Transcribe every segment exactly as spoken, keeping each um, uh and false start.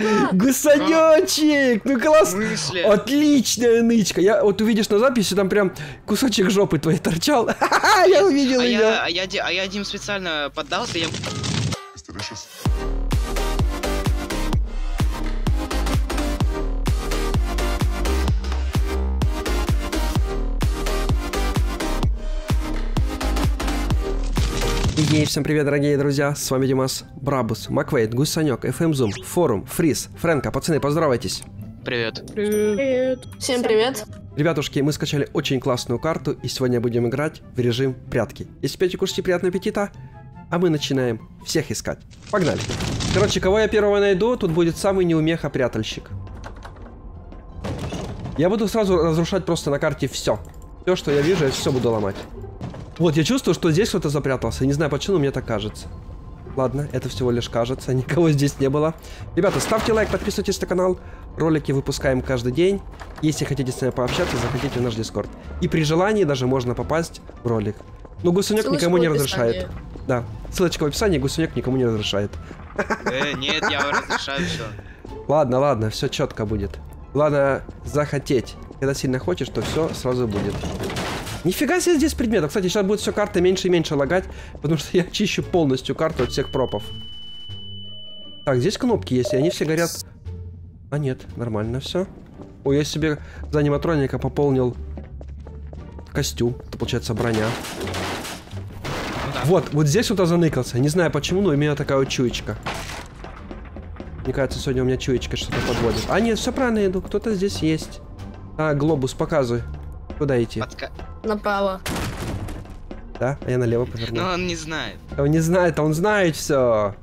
Гусанечек! Ну класс! Отличная нычка! Я вот увидишь на записи, там прям кусочек жопы твоей торчал. Я увидел ее. А я Дим специально поддался, я... Ей, всем привет, дорогие друзья, с вами Димас, Брабус, Маквейт, Гусанек, эф эм Zoom, Форум, Фриз, Фрэнка. Пацаны, поздоровайтесь. Привет. Привет. Привет. Всем привет. Ребятушки, мы скачали очень классную карту, и сегодня будем играть в режим прятки. Если пьете, кушайте, приятного аппетита, а мы начинаем всех искать. Погнали. Короче, кого я первого найду, тут будет самый неумеха-прятальщик. Я буду сразу разрушать просто на карте все. Все, что я вижу, я все буду ломать. Вот, я чувствую, что здесь кто-то запрятался. Не знаю, почему, мне так кажется. Ладно, это всего лишь кажется. Никого здесь не было. Ребята, ставьте лайк, подписывайтесь на канал. Ролики выпускаем каждый день. Если хотите с нами пообщаться, заходите в наш дискорд. И при желании даже можно попасть в ролик. Но Гусанек никому не разрешает. Да, ссылочка в описании, Гусанек никому не разрешает. Э, нет, я разрешаю все. Ладно, ладно, все четко будет. Главное захотеть. Когда сильно хочешь, то все сразу будет. Нифига себе здесь предметов. Кстати, сейчас будет все карта меньше и меньше лагать, потому что я чищу полностью карту от всех пропов. Так, здесь кнопки есть, и они все горят. А нет, нормально все. Ой, я себе за аниматроника пополнил костюм. Это получается броня. Ну, да. Вот, вот здесь вот заныкался. Не знаю почему, но у меня такая вот чуечка. Мне кажется, сегодня у меня чуечка что-то подводит. А нет, все правильно иду. Кто-то здесь есть. А, глобус, показывай. Куда идти? Подка... Направо. Да? А я налево поверну. Но он не знает. Он не знает, а он знает все.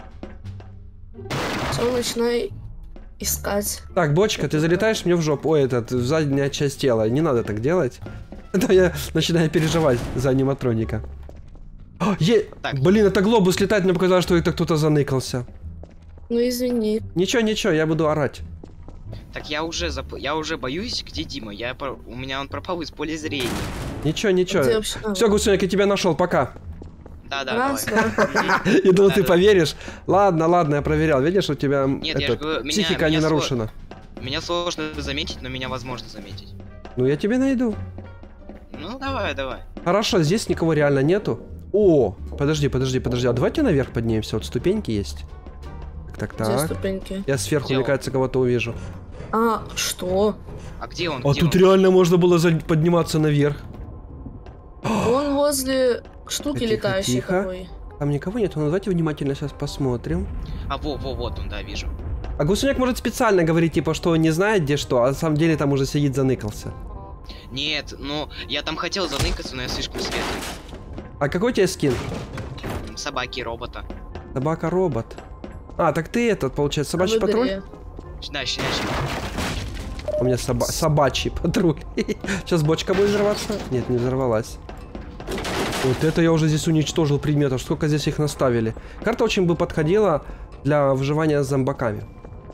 Все, начинай искать. Так, бочка, ты залетаешь мне в жопу. Ой, этот, в задняя часть тела. Не надо так делать. Да я начинаю переживать за аниматроника. О, е... Блин, это глобус летает, мне показалось, что это кто-то заныкался. Ну извини. Ничего, ничего, я буду орать. Так я уже зап... я уже боюсь, где Дима. Я у меня он пропал из поля зрения. Ничего, ничего. Все, Гусанек, я тебя нашел, пока. Да, да, я думал, ты поверишь. Ладно, ладно, я проверял. Видишь, у тебя психика не нарушена. Меня сложно заметить, но меня возможно заметить. Ну я тебе найду. Ну давай, давай. Хорошо, здесь никого реально нету. О, подожди, подожди, подожди. А давайте наверх поднимемся. Вот ступеньки есть. Так, так, так. Ступеньки? Я сверху, мне кажется, кого-то увижу. А, что? А где он? А где тут он? реально можно было подниматься наверх. Он возле штуки тихо, летающей тихо. такой. Там никого нет, ну давайте внимательно сейчас посмотрим. А во, во, вот он, да, вижу. А Гусанек может специально говорить, типа, что он не знает, где что, а на самом деле там уже сидит, заныкался. Нет, ну, я там хотел заныкаться, но я слишком светлый. А какой у тебя скин? Собаки, робота. Собака-робот. А, так ты этот, получается, собачий патруль? Да, ща, ща. У меня соба собачий патруль. Сейчас бочка будет взорваться? Нет, не взорвалась. Вот это я уже здесь уничтожил предметов. Сколько здесь их наставили. Карта очень бы подходила для выживания с зомбаками.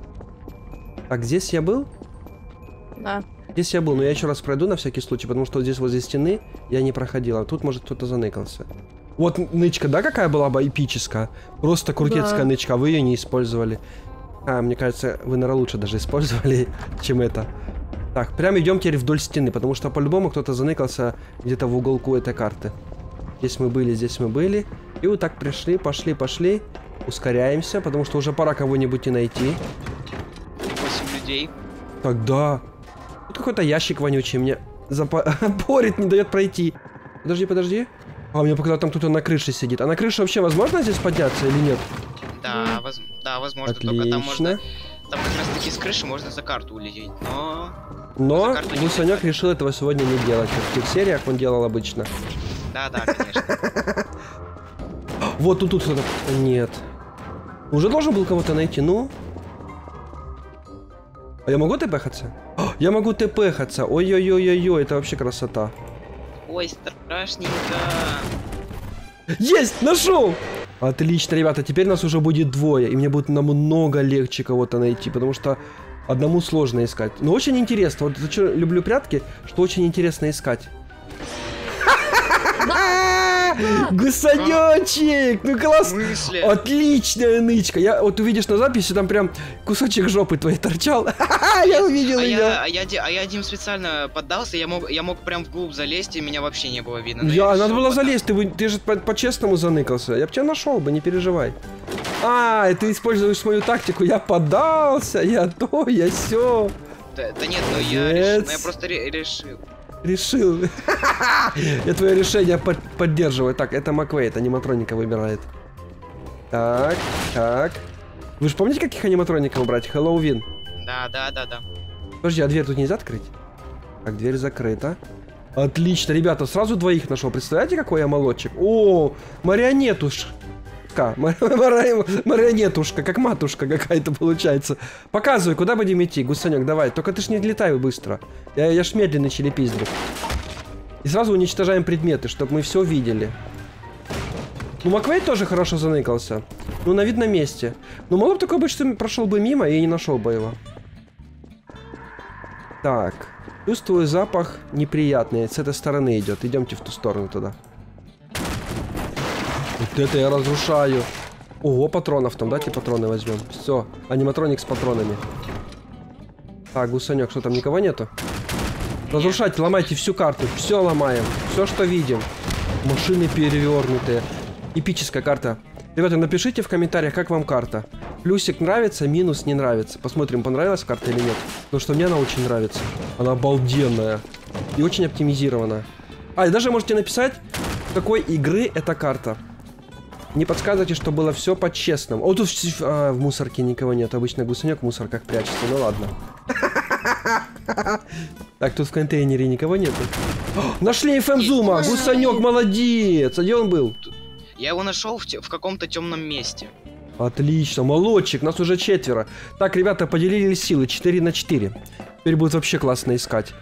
Так, здесь я был? Да. Здесь я был, но я еще раз пройду на всякий случай, потому что здесь возле стены я не проходил. А тут, может, кто-то заныкался. Вот нычка, да, какая была бы эпическая? Просто крутецкая да. нычка, вы ее не использовали. А, мне кажется, вы, наверное, лучше даже использовали, чем это. Так, прям идем теперь вдоль стены, потому что по-любому кто-то заныкался где-то в уголку этой карты. Здесь мы были, здесь мы были. И вот так пришли, пошли, пошли. Ускоряемся, потому что уже пора кого-нибудь и найти. восемь людей. Так, да. Тут какой-то ящик вонючий мне запорит, не дает пройти. Подожди, подожди. А, мне показалось, там кто-то на крыше сидит. А на крыше вообще возможно здесь подняться или нет? Да, воз... да возможно. Отлично. Только там можно... Там как раз таки с крыши можно за карту улететь, но... Но Гусанек решил этого сегодня не делать, как в тех сериях он делал обычно. Да, да, конечно. Вот тут тут кто-то... Нет. Уже должен был кого-то найти, ну... А я могу тпхаться? Я могу тпхаться. Ой-ой-ой-ой-ой, это вообще красота. Ой, страшненько. Есть! Нашел! Отлично, ребята, теперь нас уже будет двое. И мне будет намного легче кого-то найти, потому что одному сложно искать. Но очень интересно. Вот зачем люблю прятки, что очень интересно искать. Гусанечек! Ну В класс! смысле? Отличная нычка! Я, вот увидишь на записи, там прям кусочек жопы твоей торчал. Я увидел А ее. я, а, я, Ди- а я Дим специально поддался, я мог, я мог прям вглубь залезть, и меня вообще не было видно. Но Я, решил надо было поддаться. залезть, ты, бы- ты же по- по-честному заныкался. Я бы тебя нашел бы, не переживай. А, и ты используешь мою тактику. Я поддался, я то, я сё. Да, да нет, ну я Нет. решил, ну я просто ре- решил. Решил. Я твое решение под- поддерживаю. Так, это Маквей, это аниматроника выбирает. Так, так. Вы же помните, каких аниматроников брать? Хэллоуин. Да, да, да, да. Подожди, а дверь тут нельзя открыть? Так, дверь закрыта. Отлично, ребята, сразу двоих нашел. Представляете, какой я молодчик? О, марионетушка. Мар- мар- Марионетушка, как матушка какая-то получается. Показывай, куда будем идти, Гусанек, давай. Только ты ж не летай быстро. Я, я ж медленный челепиздрик. И сразу уничтожаем предметы, чтобы мы все видели. Ну, Маквей тоже хорошо заныкался. Ну, на видном месте. Но могло бы такое быть, что прошел бы мимо и не нашел бы его. Так. Чувствую запах неприятный. С этой стороны идет. Идемте в ту сторону туда. Вот это я разрушаю. Ого, патронов там. Давайте патроны возьмем. Все. Аниматроник с патронами. Так, Гусанек, что там, никого нету? Разрушайте, ломайте всю карту. Все ломаем. Все, что видим. Машины перевернутые. Эпическая карта. Ребята, напишите в комментариях, как вам карта. Плюсик нравится, минус не нравится. Посмотрим, понравилась карта или нет. Потому что мне она очень нравится. Она обалденная. И очень оптимизированная. А, и даже можете написать, какой игры эта карта. Не подсказывайте, что было все по-честному. О, тут а, в мусорке никого нет. Обычно Гусанек в мусорках прячется. Ну ладно. Так, тут в контейнере никого нету. Нашли эф эм Зума! Гусанек, молодец! А где он был? Я его нашел в, те- в каком-то темном месте. Отлично, молодчик, нас уже четверо. Так, ребята, поделили силы четыре на четыре. Теперь будет вообще классно искать.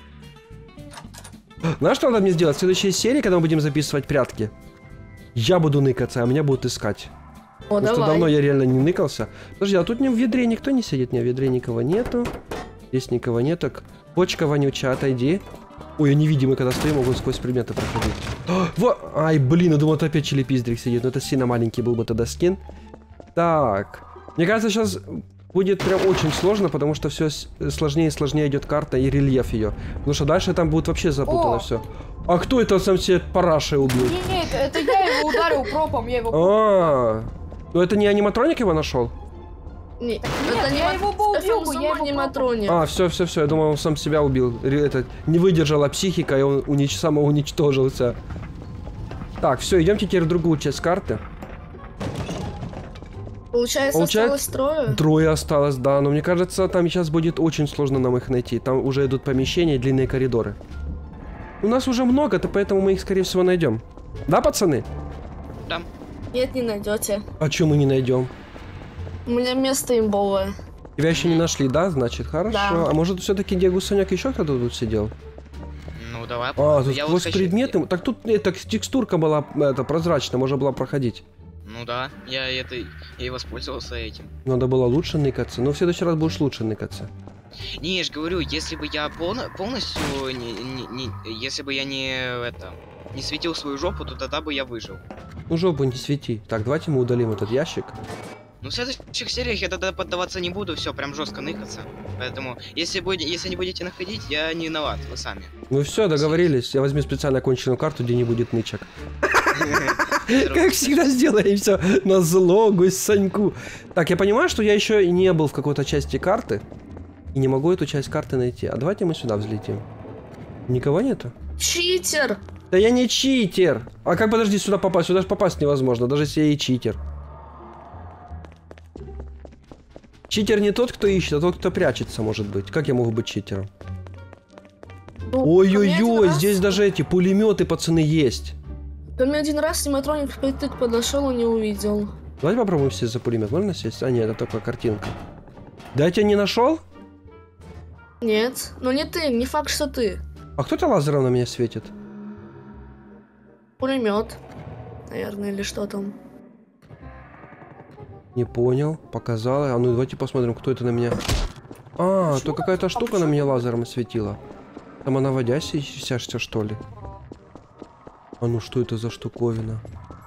Знаешь, что надо мне сделать? В следующей серии, когда мы будем записывать прятки, я буду ныкаться, а меня будут искать. О, Потому что давай. давно я реально не ныкался. Подожди, а тут не в ведре никто не сидит? Не, в ведре никого нету. Здесь никого нет. Так, бочка вонючая, отойди. Ой, я невидимый, когда стою, могу сквозь предметы проходить. А, во... Ай, блин, я думал, это опять челепиздрик сидит. Но это сильно маленький был бы тогда скин. Так. Мне кажется, сейчас будет прям очень сложно, потому что все сложнее и сложнее идет карта и рельеф ее. Потому что дальше там будет вообще запутано О! все. А кто это сам себе парашей убил? Нет, это я его ударил пропом, я его... А, ну это не аниматроник его нашел? Не, Нет, это я анима- его бы убил бы, эф эм я его аниматроник. А, все, все, все, я думал, он сам себя убил. Ре- Это, не выдержала психика, и он унич... самоуничтожился. Так, все, идемте теперь в другую часть карты. Получается, Получается, осталось трое? Трое осталось, да, но мне кажется, там сейчас будет очень сложно нам их найти. Там уже идут помещения, длинные коридоры. У нас уже много-то, поэтому мы их, скорее всего, найдем. Да, пацаны? Да. Нет, не найдете. А что мы не найдем? У меня место имбовое. Тебя еще не нашли, да? Значит, хорошо. Да. А может, все-таки где Гусанек еще кто-то тут сидел? Ну давай. А, тут я вот сквозь хочу- предметы. Так тут это, текстурка была это, прозрачная, можно было проходить. Ну да, я это я и воспользовался этим. Надо было лучше ныкаться. Но в следующий раз будешь лучше ныкаться. Не, я же говорю, если бы я полно- полностью не, не- не- если бы я не это не светил свою жопу, то тогда бы я выжил. Ну, жопу не свети. Так, давайте мы удалим этот ящик. Ну, в следующих сериях я тогда поддаваться не буду, все, прям жестко ныкаться. Поэтому, если, будете, если не будете находить, я не виноват, вы сами. Ну все, договорились. Я возьму специально оконченную карту, где не будет нычек. Как всегда сделаем все на зло Гусаньку. Так, я понимаю, что я еще не был в какой-то части карты. И не могу эту часть карты найти. А давайте мы сюда взлетим. Никого нету? Читер! Да я не читер. А как, подожди, сюда попасть? Сюда же попасть невозможно, даже если я и читер. Читер не тот, кто ищет, а тот, кто прячется, может быть. Как я могу быть читером? Ну, ко мне один Ой-ой-ой, раз- здесь даже эти пулеметы, пацаны, есть. Ко мне один раз аниматроник впритык подошел и не увидел. Давайте попробуем сесть за пулемет. Можно сесть? А, нет, это только картинка. Да я тебя не нашел? Нет, но не ты, не факт, что ты. А кто-то лазером на меня светит? Пулемет, наверное, или что там. Не понял. Показала. А ну давайте посмотрим, кто это на меня. А, то какая-то штука на меня лазером светила. Там она водящаяся, что ли? А ну что это за штуковина?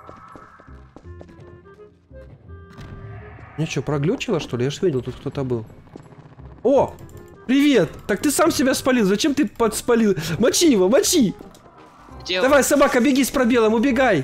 Мне что, проглючило, что ли? Я ж видел, тут кто-то был. О! Привет! Так ты сам себя спалил. Зачем ты подспалил? Мочи его, мочи! Где Давай, собака, беги с пробелом, убегай!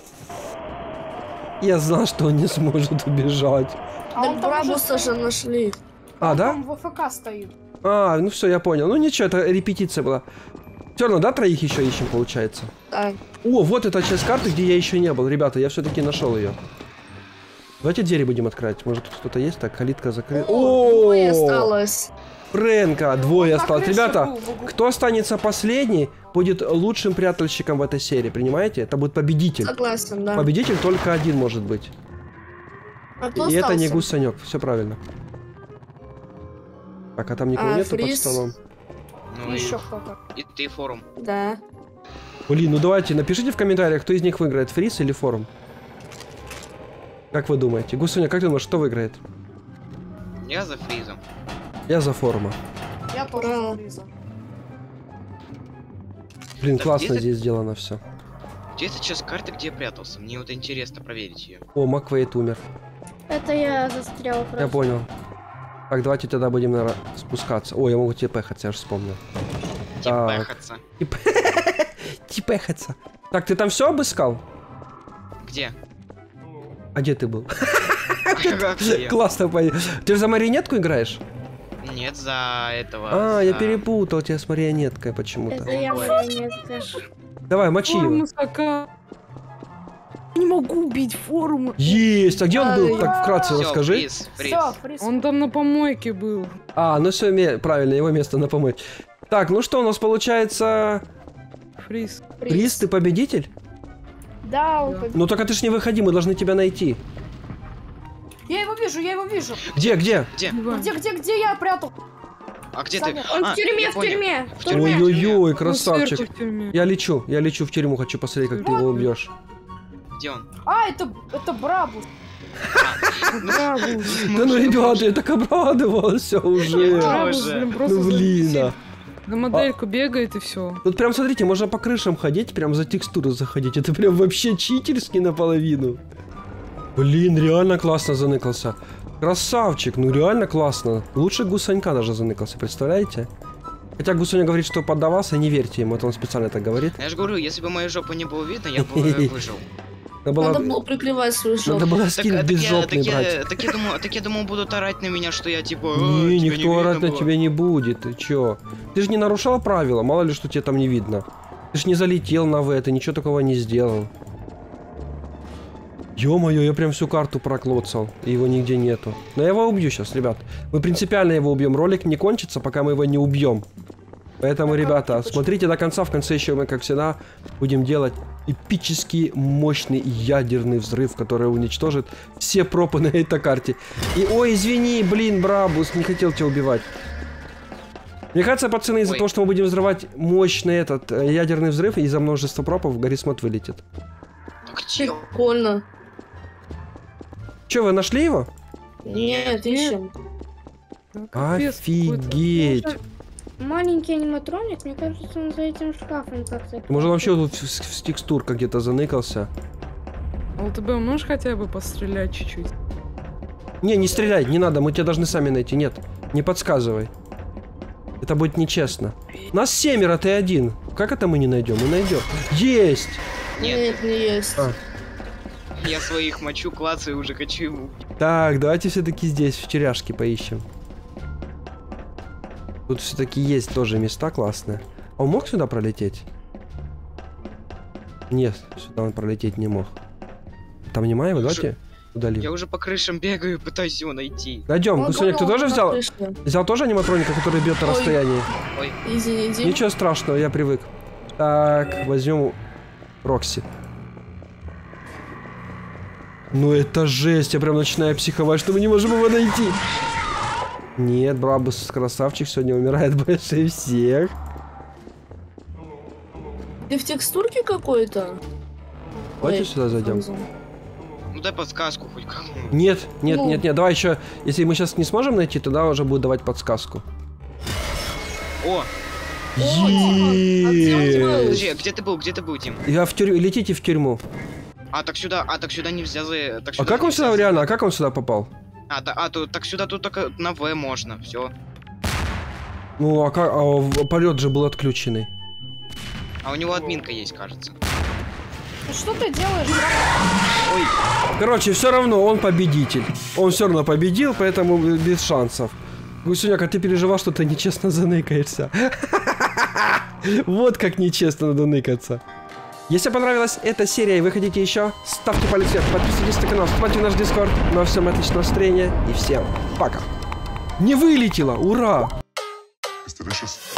Я знал, что он не сможет убежать. А он Так там уже Брабуса же стоит. нашли. А, Он да? там в АФК стоит. А, ну все, я понял. Ну ничего, это репетиция была. Все равно, да, троих еще ищем, получается? Да. О, вот эта часть карты, где я еще не был. Ребята, я все-таки нашел ее. Давайте двери будем открывать. Может, тут кто-то есть? Так, калитка закрыта. О, двое О, осталось. Фрэнка, двое Он на осталось. крыше Ребята, был в углу. кто останется последний, будет лучшим прятальщиком в этой серии. Понимаете? Это будет победитель. Согласен, да. Победитель только один может быть. А кто И это не остался? гусанек. Все правильно. Так, а там никого А, нету под Фриз? столом. Ну и, Еще кто-то. и ты форум. Да. Блин, ну давайте, напишите в комментариях, кто из них выиграет, Фриз или Форум. Как вы думаете? Гусуня, как ты думаешь, что выиграет? Я за фризом. Я за Форума. Я тоже Ура. за Фриза. Блин, Так, классно где ты- здесь сделано все. Где эта часть карты, где я прятался? Мне вот интересно проверить ее. О, Маквейт умер. Это я застрял просто. Я понял. Так, давайте тогда будем, наверное, спускаться. О, я могу типехаться, я же вспомнил. Так. Типехаться. Типехаться. Так, ты там все обыскал? Где? А где ты был? Где? Классно, понял. Ты же за марионетку играешь? Нет, за этого. А, я за- перепутал тебя с марионеткой почему-то. Это я марионетка. Давай, мочи его. Форму скака. Не могу убить форму. Есть! А где он был? Так, вкратце Всё, расскажи. фриз, фриз. Все, Фриз. Он там на помойке был. А, ну все, правильно, его место на помойке. Так, ну что, у нас получается... Фриз. Приз, ты победитель? Да, он Да. победил. Ну только ты ж не выходи, мы должны тебя найти. Я его вижу, я его вижу. Где, где? Где? Где, где, где я прятал? А где Саня, ты? Он А, в тюрьме, я в понял. тюрьме. В тюрьме. Ой-ой-ой, Он красавчик. сверху в тюрьме. Я лечу, я лечу в тюрьму, хочу посмотреть, как ты его убьешь. Где он? А, это, это Брабус. Браво. Да ну, ребята, я так обрадовался уже. Браво, Тоже. блин, просто Ну блин, залетел. а. На модельку бегает и все. Тут прям, смотрите, можно по крышам ходить, прям за текстуру заходить. Это прям вообще читерски наполовину. Блин, реально классно заныкался. Красавчик, ну реально классно. Лучше гусанька даже заныкался, представляете? Хотя Гусуня говорит, что поддавался, не верьте ему, это он специально так говорит. Я же говорю, если бы мою жопу не было видно, я бы э, выжил. Надо было, Надо было прикрывать свою жопу. надо было Так, скин а, так, я, безжопный так, брать. я, так, я думал, так я думал, будут орать на меня, что я типа... «Э, Не, тебя никто видно орать на было». тебя не будет, ты чё? Ты же не нарушал правила, мало ли что тебе там не видно. Ты ж не залетел на В, ты ничего такого не сделал. Ё-моё, я прям всю карту проклоцал, и его нигде нету. Но я его убью сейчас, ребят. Мы принципиально его убьем, ролик не кончится, пока мы его не убьем. Поэтому, ребята, смотрите до конца, в конце еще мы, как всегда, будем делать эпический, мощный ядерный взрыв, который уничтожит все пропы на этой карте. И, ой, извини, блин, Брабус, не хотел тебя убивать. Мне кажется, пацаны, из-за Ой. того, что мы будем взрывать мощный этот э, ядерный взрыв, из-за множества пропов Гаррисмот вылетит. Так чё? Прикольно. Че, вы нашли его? Нет, ищем. Ну, капец какой-то. Офигеть. Может, маленький аниматроник, мне кажется, он за этим шкафом как-то. Может, он вообще тут в, в- в текстурках где-то заныкался? ЛТБ, можешь хотя бы пострелять чуть-чуть? Не, не стреляй, не надо, мы тебя должны сами найти. Нет, не подсказывай. Это будет нечестно. Нас семеро, ты один. Как это мы не найдем? Мы найдем. Есть! Нет, Нет, не есть. А. я своих мочу, клацаю, уже хочу его. Так, давайте все-таки здесь, в теряшке, поищем. Тут все-таки есть тоже места классные. А он мог сюда пролететь? Нет, сюда он пролететь не мог. Там нема его, давайте удалим. Я уже по крышам бегаю, пытаюсь его найти. Найдем. Он Гусуня, ты думал, тоже на взял? крыше. Взял тоже аниматроника, который бьет на Ой. расстоянии? Ой, Извините. Ничего страшного, я привык. Так, возьмем Рокси. Ну это жесть, я прям начинаю психовать, что мы не можем его найти. Нет, Брабус красавчик сегодня умирает больше всех. Ты в текстурке какой-то? Давайте Ой, сюда зайдем. Фриза. ну дай подсказку хоть какую. Нет, нет, Ну. нет, нет, давай еще. Если мы сейчас не сможем найти, тогда уже будет давать подсказку. О, Е-е-е. Подожди, где ты был, где ты был, Дим? Я в тюрьму. Летите в тюрьму. А, так сюда, а, так сюда нельзя за... Так А сюда как он нельзя сюда за- реально? А как он сюда попал? А, та- а, тут, так сюда тут только на В можно, все. Ну, а, как, а в- полет же был отключенный. А у него админка есть, кажется. Ну что ты делаешь, брат? Ой, Короче, все равно он победитель. Он все равно победил, поэтому без шансов. Гусеняк, а ты переживал, что ты нечестно заныкаешься. Вот как нечестно заныкаться. Если понравилась эта серия и вы хотите еще, ставьте палец вверх, подписывайтесь на канал, вступайте в наш дискорд. Ну а всем отличного настроения и всем пока. Не вылетело, ура! It's delicious.